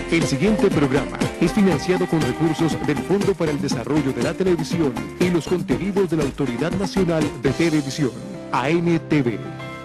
El siguiente programa es financiado con recursos del Fondo para el Desarrollo de la Televisión y los contenidos de la Autoridad Nacional de Televisión, ANTV.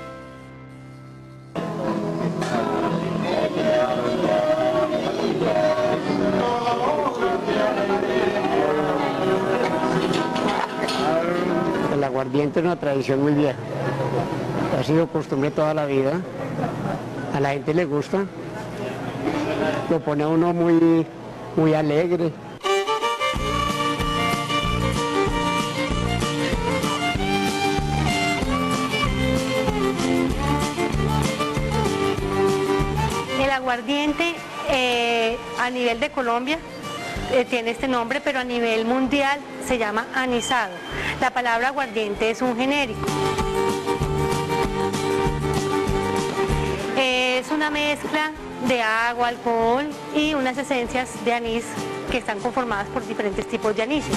El aguardiente es una tradición muy vieja, ha sido costumbre toda la vida, a la gente le gusta, lo pone a uno muy alegre. El aguardiente a nivel de Colombia tiene este nombre, pero a nivel mundial se llama anisado. La palabra aguardiente es un genérico. Es una mezcla de agua, alcohol y unas esencias de anís que están conformadas por diferentes tipos de anises.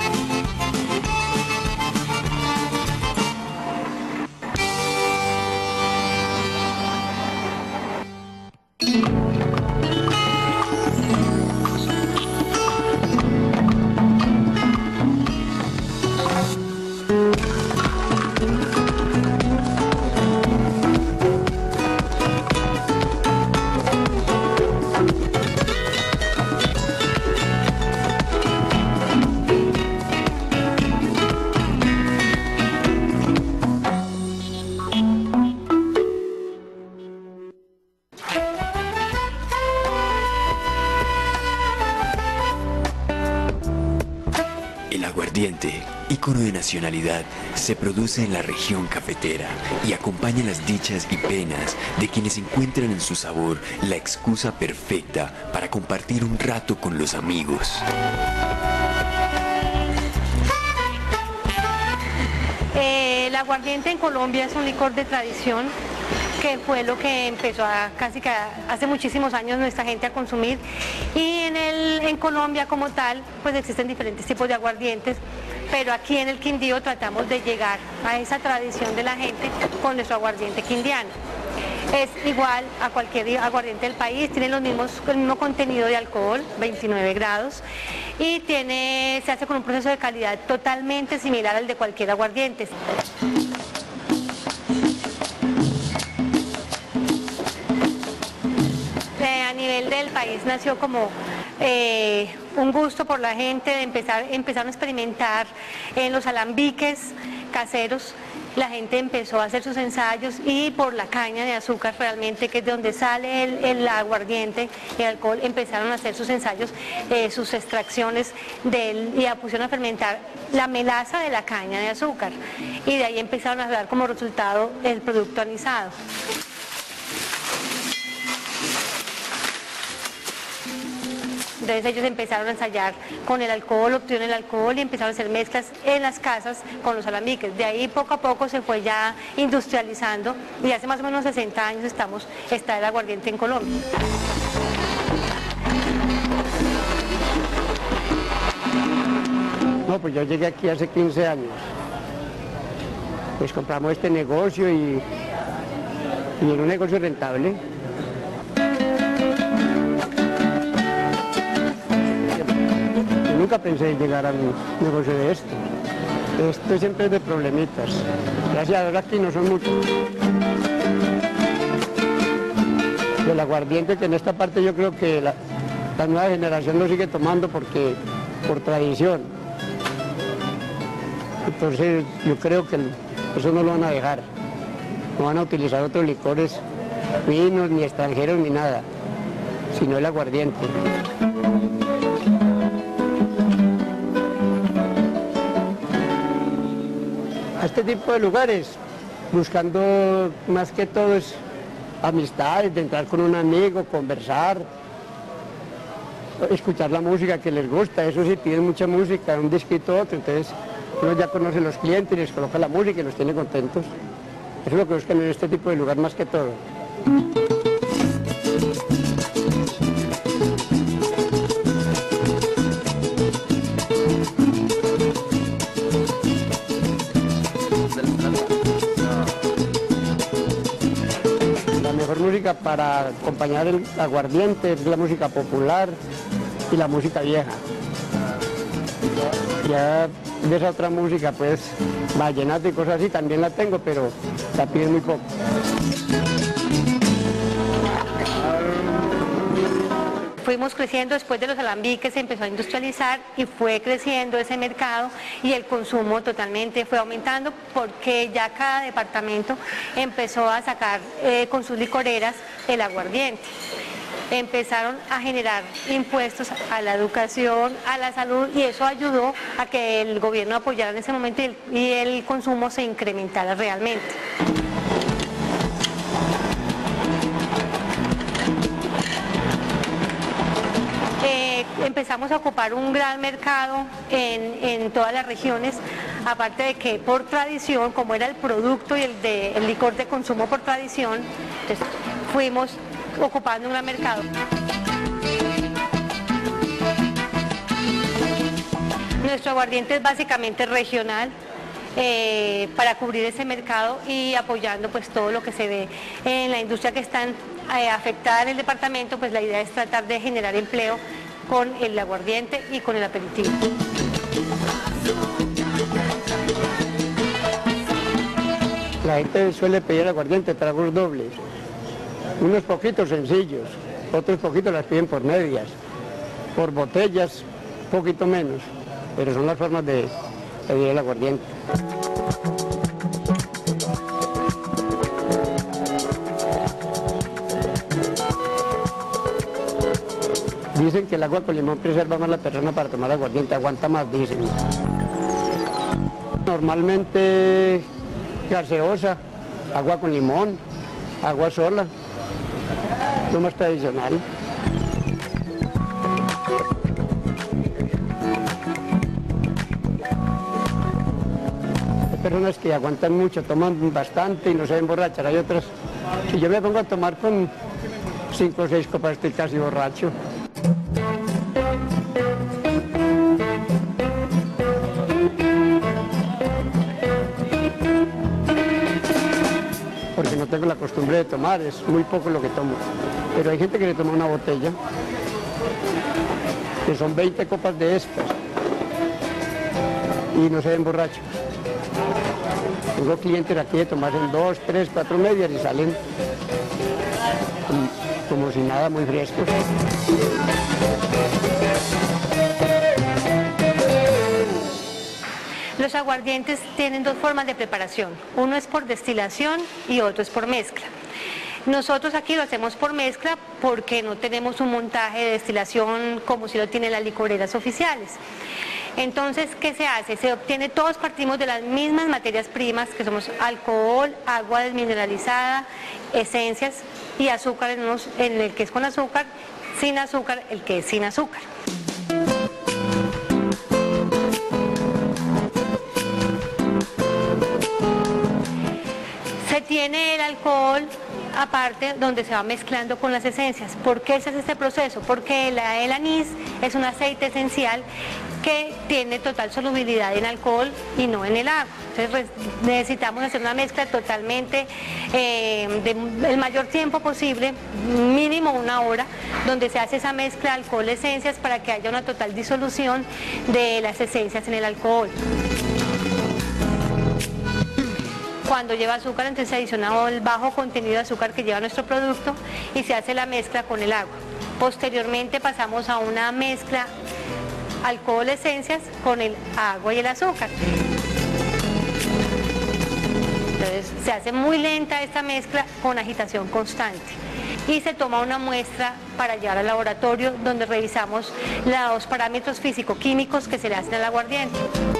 El aguardiente, ícono de nacionalidad, se produce en la región cafetera y acompaña las dichas y penas de quienes encuentran en su sabor la excusa perfecta para compartir un rato con los amigos. El aguardiente en Colombia es un licor de tradición que fue lo que empezó hace muchísimos años nuestra gente a consumir, y en Colombia como tal pues existen diferentes tipos de aguardientes, pero aquí en el Quindío tratamos de llegar a esa tradición de la gente con nuestro aguardiente quindiano. Es igual a cualquier aguardiente del país, tiene el mismo contenido de alcohol, 29 grados, y se hace con un proceso de calidad totalmente similar al de cualquier aguardiente. A nivel del país nació como un gusto por la gente de empezaron a experimentar en los alambiques caseros. La gente empezó a hacer sus ensayos y por la caña de azúcar realmente, que es de donde sale el aguardiente, el alcohol, empezaron a hacer sus ensayos, sus extracciones y pusieron a fermentar la melaza de la caña de azúcar, y de ahí empezaron a dar como resultado el producto anisado. Entonces ellos empezaron a ensayar con el alcohol, obtuvieron el alcohol y empezaron a hacer mezclas en las casas con los alambiques. De ahí poco a poco se fue ya industrializando, y hace más o menos 60 años está el aguardiente en Colombia. No, pues yo llegué aquí hace 15 años. Pues compramos este negocio y era un negocio rentable. Nunca pensé en llegar a un negocio de esto. Esto siempre es de problemitas. Gracias a Dios aquí no son muchos. El aguardiente, que en esta parte yo creo que la nueva generación lo sigue tomando por tradición. Entonces yo creo que eso no lo van a dejar. No van a utilizar otros licores, vinos, ni extranjeros, ni nada, sino el aguardiente. A este tipo de lugares, buscando más que todo es amistades, de entrar con un amigo, conversar, escuchar la música que les gusta. Eso sí, piden mucha música, un disquito otro, entonces uno ya conoce a los clientes, les coloca la música y los tiene contentos. Eso es lo que buscan en este tipo de lugar más que todo. para acompañar el aguardiente, la música popular y la música vieja. Ya de esa otra música, pues, vallenato y cosas así, también la tengo, pero la piden muy poco. Fuimos creciendo después de los alambiques, se empezó a industrializar y fue creciendo ese mercado y el consumo totalmente fue aumentando porque ya cada departamento empezó a sacar con sus licoreras el aguardiente. Empezaron a generar impuestos a la educación, a la salud y eso ayudó a que el gobierno apoyara en ese momento y el consumo se incrementara realmente. Empezamos a ocupar un gran mercado en todas las regiones, aparte de que por tradición, como era el producto y el licor de consumo por tradición, entonces fuimos ocupando un gran mercado. Nuestro aguardiente es básicamente regional, para cubrir ese mercado y apoyando pues todo lo que se ve en la industria que está afectada en el departamento, pues la idea es tratar de generar empleo con el aguardiente y con el aperitivo. La gente suele pedir aguardiente, tragos dobles, unos poquitos sencillos, otros poquitos las piden por medias, por botellas, poquito menos, pero son las formas de pedir el aguardiente. Dicen que el agua con limón preserva más a la persona para tomar aguardiente, aguanta más, dicen. Normalmente gaseosa, agua con limón, agua sola, lo más tradicional. Hay personas que aguantan mucho, toman bastante y no se emborrachan. Hay otras, si yo me pongo a tomar con 5 o 6 copas estoy casi borracho. Porque no tengo la costumbre de tomar, es muy poco lo que tomo. Pero hay gente que le toma una botella, que son 20 copas de estas, y no se ven borrachos. Tengo clientes aquí de tomarse 2, 3, 4 medias y salen como si nada, muy frescos. Los aguardientes tienen dos formas de preparación, uno es por destilación y otro es por mezcla. Nosotros aquí lo hacemos por mezcla porque no tenemos un montaje de destilación como si lo tienen las licoreras oficiales. Entonces, ¿qué se hace? Se obtiene, todos partimos de las mismas materias primas, que somos alcohol, agua desmineralizada, esencias y azúcar en el que es con azúcar, sin azúcar, el que es sin azúcar. Se tiene el alcohol aparte donde se va mezclando con las esencias. ¿Por qué se hace este proceso? Porque el anís es un aceite esencial que tiene total solubilidad en alcohol y no en el agua. Entonces necesitamos hacer una mezcla totalmente el mayor tiempo posible, mínimo 1 hora, donde se hace esa mezcla alcohol-esencias para que haya una total disolución de las esencias en el alcohol. Cuando lleva azúcar, entonces se adiciona el bajo contenido de azúcar que lleva nuestro producto y se hace la mezcla con el agua. Posteriormente pasamos a una mezcla alcohol esencias con el agua y el azúcar. Entonces se hace muy lenta esta mezcla con agitación constante y se toma una muestra para llevar al laboratorio donde revisamos los parámetros físico-químicos que se le hacen al aguardiente.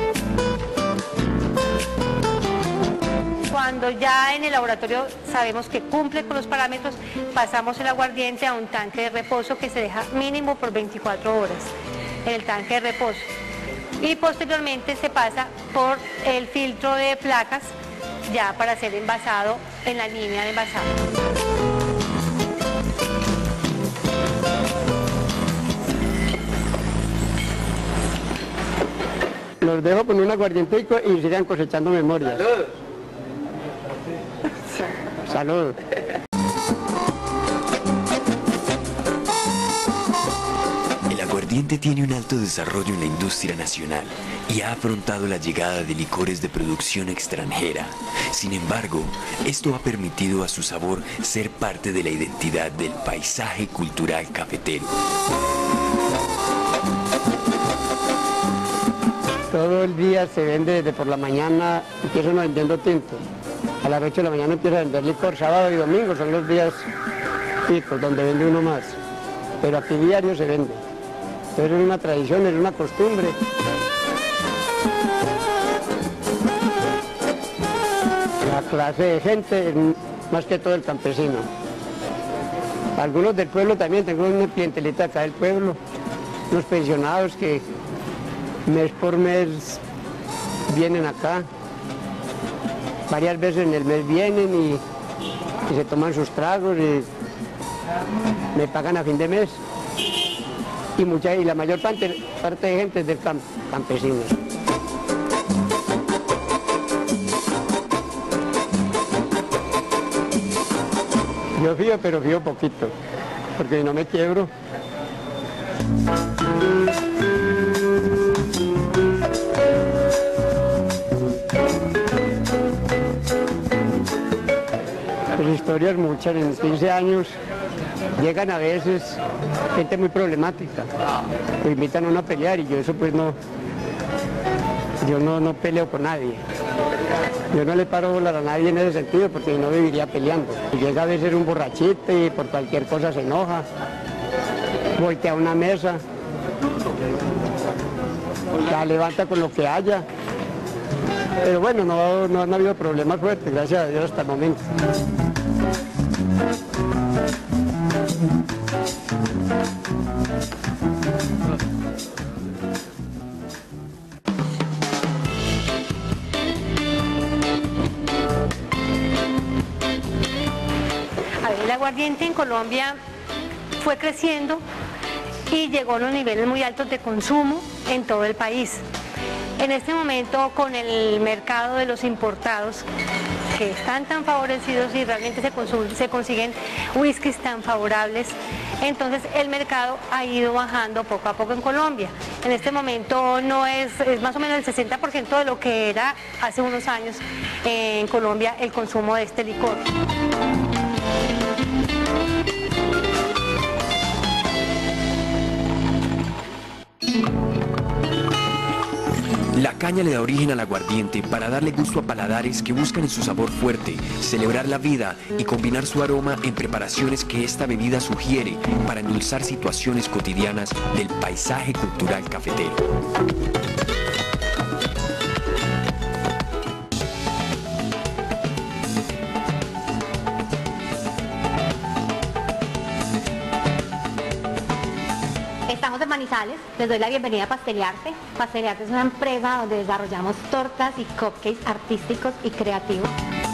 Cuando ya en el laboratorio sabemos que cumple con los parámetros, pasamos el aguardiente a un tanque de reposo que se deja mínimo por 24 horas en el tanque de reposo. Y posteriormente se pasa por el filtro de placas ya para ser envasado en la línea de envasado. Los dejo con un aguardientico y sigan cosechando memorias. ¡Salud! Salud. aguardiente tiene un alto desarrollo en la industria nacional y ha afrontado la llegada de licores de producción extranjera. Sin embargo, esto ha permitido a su sabor ser parte de la identidad del paisaje cultural cafetero. Todo el día se vende desde por la mañana, empieza uno vendiendo tinto. A las 8 de la mañana empieza a vender licor, sábado y domingo son los días picos donde vende uno más. Pero aquí diario se vende. Entonces es una tradición, es una costumbre. La clase de gente es más que todo el campesino. Algunos del pueblo también, tengo una clientelita acá del pueblo, unos pensionados que mes por mes vienen acá. Varias veces en el mes vienen y se toman sus tragos y me pagan a fin de mes. Y la mayor parte de gente es del campesino. Yo fío, pero fío poquito, porque no me quiebro. Pues historias muchas, en 15 años llegan a veces gente muy problemática, lo invitan a uno a pelear y yo eso pues no, yo no peleo con nadie. Yo no le paro bola a nadie en ese sentido porque no viviría peleando. Y llega a veces un borrachito y por cualquier cosa se enoja, voltea una mesa, la levanta con lo que haya. Pero bueno, no han habido problemas fuertes, gracias a Dios hasta el momento. El aguardiente en Colombia fue creciendo y llegó a unos niveles muy altos de consumo en todo el país. En este momento, con el mercado de los importados, que están tan favorecidos y realmente se consiguen whiskies tan favorables, entonces el mercado ha ido bajando poco a poco en Colombia. En este momento no es más o menos el 60% de lo que era hace unos años en Colombia el consumo de este licor. La caña le da origen al aguardiente para darle gusto a paladares que buscan en su sabor fuerte, celebrar la vida y combinar su aroma en preparaciones que esta bebida sugiere para endulzar situaciones cotidianas del paisaje cultural cafetero. Estamos en Manizales, les doy la bienvenida a Pastelearte. Pastelearte es una empresa donde desarrollamos tortas y cupcakes artísticos y creativos.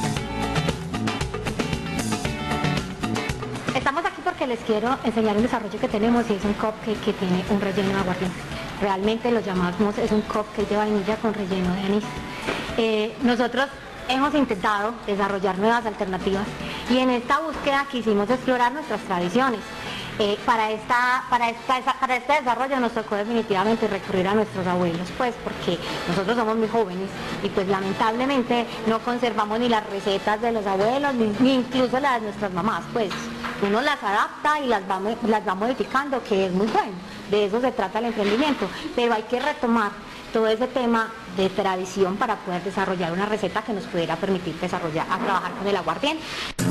Estamos aquí porque les quiero enseñar un desarrollo que tenemos y es un cupcake que tiene un relleno de aguardiente. Realmente lo llamamos, es un cupcake de vainilla con relleno de anís. Nosotros hemos intentado desarrollar nuevas alternativas y en esta búsqueda quisimos explorar nuestras tradiciones. Para este desarrollo nos tocó definitivamente recurrir a nuestros abuelos, pues porque nosotros somos muy jóvenes y pues lamentablemente no conservamos ni las recetas de los abuelos ni incluso las de nuestras mamás, pues uno las adapta y las va modificando, que es muy bueno, de eso se trata el emprendimiento, pero hay que retomar todo ese tema de tradición para poder desarrollar una receta que nos pudiera permitir trabajar con el aguardiente.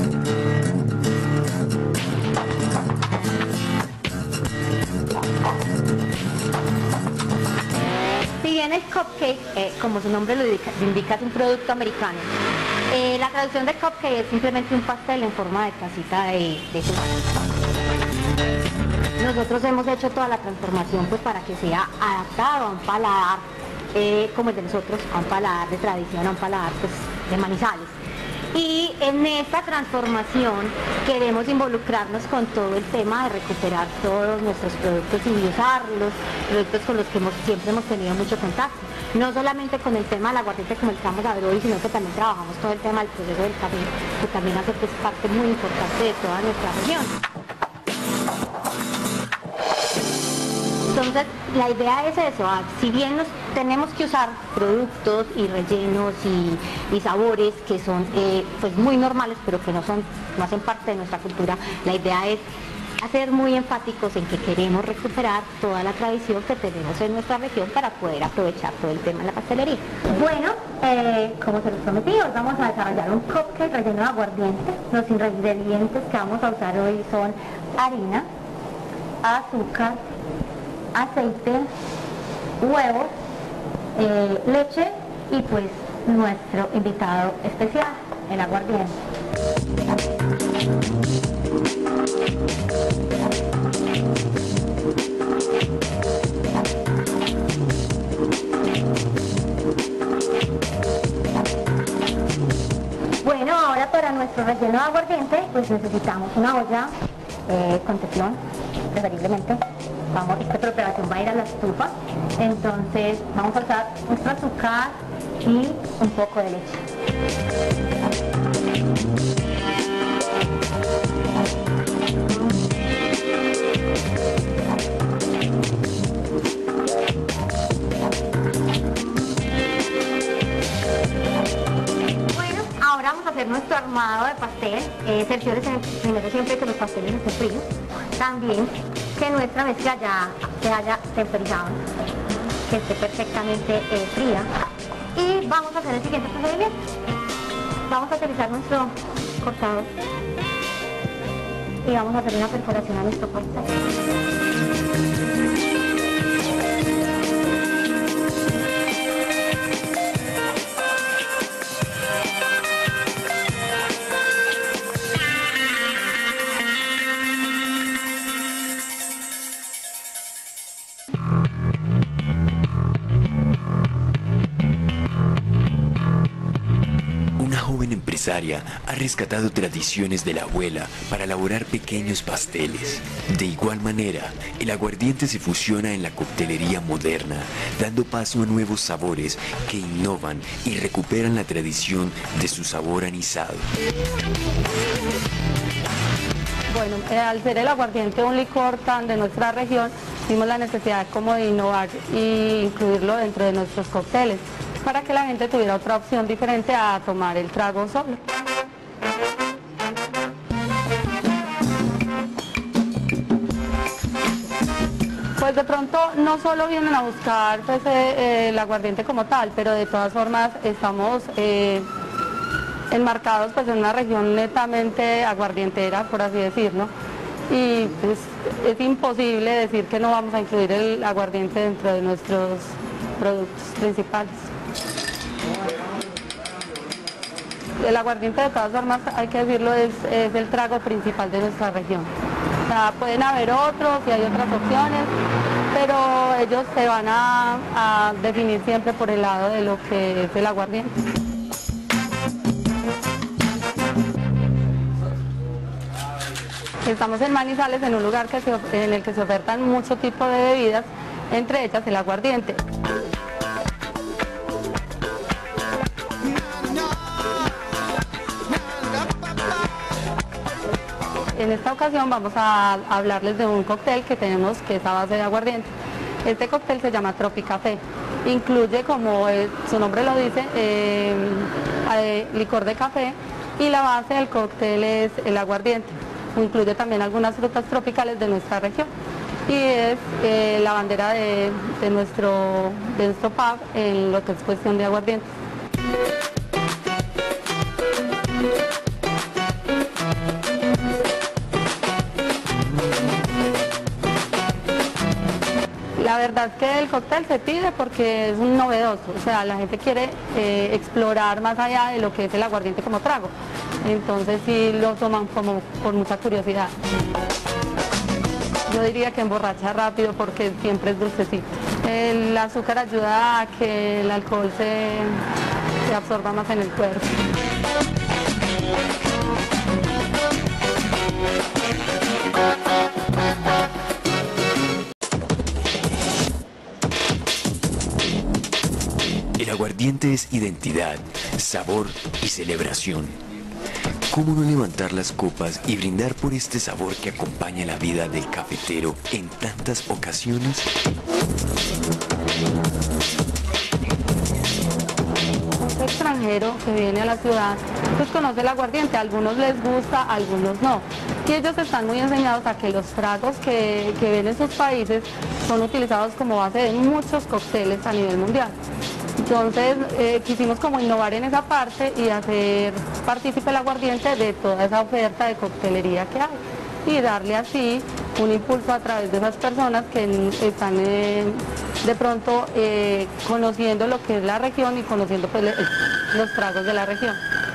Si bien el cupcake, como su nombre lo indica, es un producto americano, la traducción de cupcake es simplemente un pastel en forma de tacita de chocolate. Nosotros hemos hecho toda la transformación pues para que sea adaptado a un paladar como el de nosotros, a un paladar de tradición, a un paladar pues, de Manizales. Y en esta transformación queremos involucrarnos con todo el tema de recuperar todos nuestros productos y usarlos, productos con los que siempre hemos tenido mucho contacto. No solamente con el tema del aguardiente como el que vamos a ver hoy, sino que también trabajamos todo el tema del proceso del café, que también hace pues, parte muy importante de toda nuestra región. Entonces, la idea es eso, si bien tenemos que usar productos y rellenos y sabores que son pues muy normales, pero que no hacen parte de nuestra cultura, la idea es hacer muy enfáticos en que queremos recuperar toda la tradición que tenemos en nuestra región para poder aprovechar todo el tema de la pastelería. Bueno, como se los prometí, hoy vamos a desarrollar un cupcake relleno de aguardiente. Los ingredientes que vamos a usar hoy son harina, azúcar, aceite, huevos, leche y pues nuestro invitado especial, el aguardiente. Bueno, ahora para nuestro relleno de aguardiente pues necesitamos una olla con teflón, preferiblemente. Esta preparación va a ir a la estufa, entonces vamos a usar nuestro azúcar y un poco de leche. Bueno, ahora vamos a hacer nuestro armado de pastel. Cerciórese primero siempre que los pasteles estén fríos. También que nuestra mezcla ya se haya temperizado, que esté perfectamente fría. Y vamos a hacer el siguiente procedimiento. Vamos a utilizar nuestro cortador y vamos a hacer una perforación a nuestro pastel. Empresaria ha rescatado tradiciones de la abuela para elaborar pequeños pasteles. De igual manera, el aguardiente se fusiona en la coctelería moderna, dando paso a nuevos sabores que innovan y recuperan la tradición de su sabor anisado. Bueno, al ser el aguardiente un licor tan de nuestra región, vimos la necesidad como de innovar e incluirlo dentro de nuestros cócteles, para que la gente tuviera otra opción diferente a tomar el trago solo. Pues de pronto no solo vienen a buscar pues, el aguardiente como tal, pero de todas formas estamos enmarcados pues, en una región netamente aguardientera, por así decirlo, y pues, es imposible decir que no vamos a incluir el aguardiente dentro de nuestros productos principales. El aguardiente, de todas formas, hay que decirlo, es el trago principal de nuestra región. O sea, pueden haber otros y hay otras opciones, pero ellos se van a definir siempre por el lado de lo que es el aguardiente. Estamos en Manizales, en un lugar en el que se ofertan mucho tipo de bebidas, entre ellas el aguardiente. En esta ocasión vamos a hablarles de un cóctel que tenemos que es a base de aguardiente. Este cóctel se llama Tropicafé. Incluye, como su nombre lo dice, licor de café, y la base del cóctel es el aguardiente. Incluye también algunas frutas tropicales de nuestra región. Y es la bandera de nuestro pub en lo que es cuestión de aguardiente. La verdad es que el cóctel se pide porque es un novedoso, o sea, la gente quiere explorar más allá de lo que es el aguardiente como trago, entonces sí lo toman como con mucha curiosidad. Yo diría que emborracha rápido porque siempre es dulcecito. El azúcar ayuda a que el alcohol se absorba más en el cuerpo. El aguardiente es identidad, sabor y celebración. ¿Cómo no levantar las copas y brindar por este sabor que acompaña la vida del cafetero en tantas ocasiones? Un extranjero que viene a la ciudad pues conoce el aguardiente, a algunos les gusta, a algunos no. Y ellos están muy enseñados a que los tragos que ven en sus países son utilizados como base de muchos cócteles a nivel mundial. Entonces quisimos como innovar en esa parte y hacer partícipe el aguardiente de toda esa oferta de coctelería que hay y darle así un impulso a través de esas personas que están de pronto conociendo lo que es la región y conociendo pues, los tragos de la región.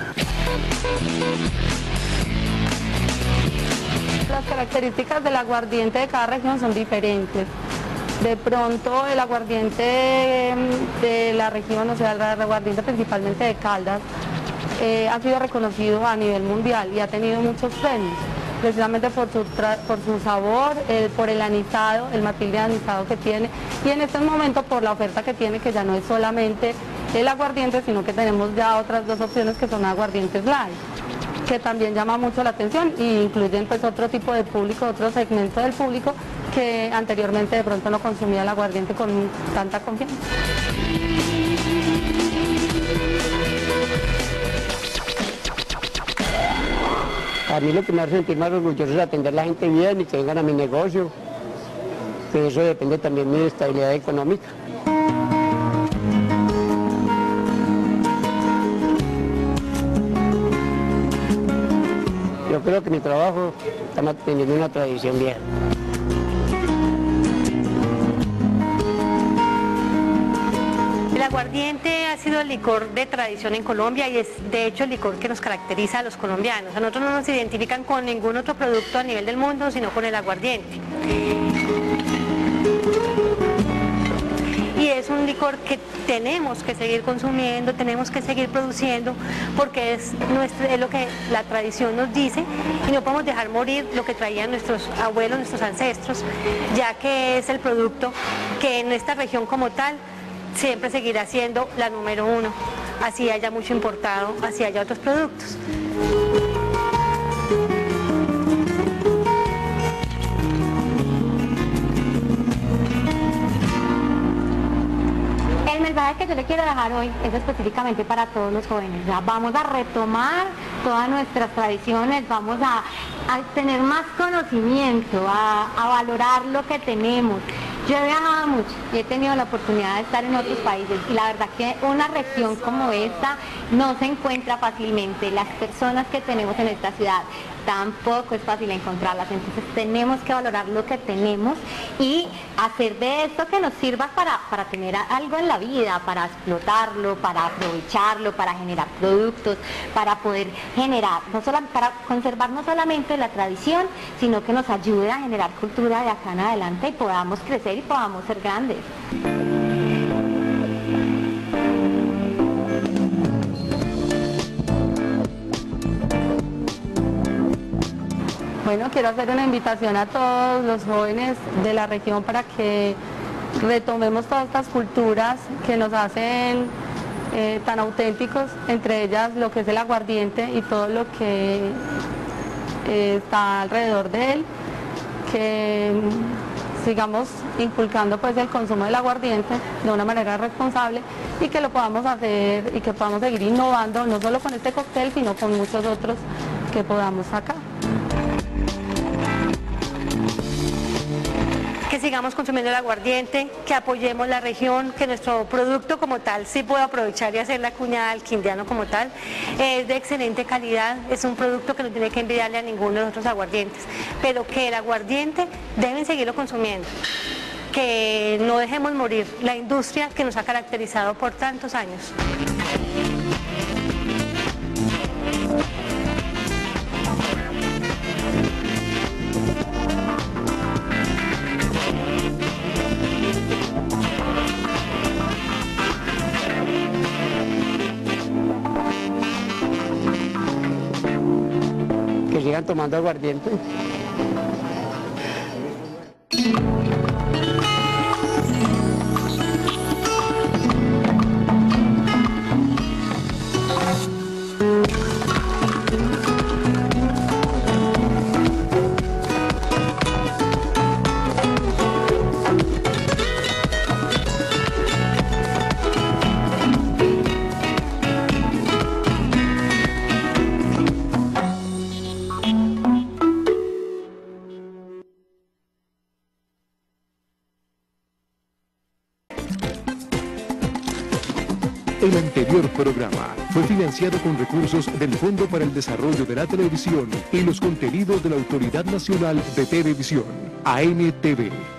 Las características del aguardiente de cada región son diferentes. De pronto el aguardiente de la región, o sea, el aguardiente principalmente de Caldas, ha sido reconocido a nivel mundial y ha tenido muchos premios, precisamente por su sabor, por el anisado, el matiz de anisado que tiene, y en este momento por la oferta que tiene, que ya no es solamente el aguardiente, sino que tenemos ya otras dos opciones que son aguardientes light, que también llama mucho la atención e incluyen pues otro tipo de público, otro segmento del público que anteriormente de pronto no consumía el aguardiente con tanta confianza. A mí lo que me hace sentir más orgulloso es atender a la gente bien y que vengan a mi negocio, que eso depende también de mi estabilidad económica. Yo creo que mi trabajo está manteniendo una tradición vieja. El aguardiente ha sido el licor de tradición en Colombia y es de hecho el licor que nos caracteriza a los colombianos. A nosotros no nos identifican con ningún otro producto a nivel del mundo, sino con el aguardiente. Y es un licor que tenemos que seguir consumiendo, tenemos que seguir produciendo, porque es lo que la tradición nos dice y no podemos dejar morir lo que traían nuestros abuelos, nuestros ancestros, ya que es el producto que en esta región como tal siempre seguirá siendo la número uno, así haya mucho importado, así haya otros productos. El mensaje que yo le quiero dejar hoy es específicamente para todos los jóvenes. O sea, vamos a retomar todas nuestras tradiciones, vamos a tener más conocimiento, a valorar lo que tenemos. Yo he viajado mucho y he tenido la oportunidad de estar en otros países y la verdad que una región como esta no se encuentra fácilmente. Las personas que tenemos en esta ciudad tampoco es fácil encontrarlas, entonces tenemos que valorar lo que tenemos y hacer de esto que nos sirva para tener algo en la vida, para explotarlo, para aprovecharlo, para generar productos, para poder generar, para conservar no solamente la tradición, sino que nos ayude a generar cultura de acá en adelante y podamos crecer y podamos ser grandes. Bueno, quiero hacer una invitación a todos los jóvenes de la región para que retomemos todas estas culturas que nos hacen tan auténticos, entre ellas lo que es el aguardiente y todo lo que está alrededor de él, que sigamos inculcando pues el consumo del aguardiente de una manera responsable y que lo podamos hacer y que podamos seguir innovando, no solo con este cóctel, sino con muchos otros que podamos sacar. Que sigamos consumiendo el aguardiente, que apoyemos la región, que nuestro producto como tal sí pueda aprovechar y hacer la cuña al quindiano como tal. Es de excelente calidad, es un producto que no tiene que envidiarle a ninguno de los otros aguardientes, pero que el aguardiente deben seguirlo consumiendo, que no dejemos morir la industria que nos ha caracterizado por tantos años. Que sigan tomando aguardiente. El anterior programa fue financiado con recursos del Fondo para el Desarrollo de la Televisión y los contenidos de la Autoridad Nacional de Televisión, ANTV.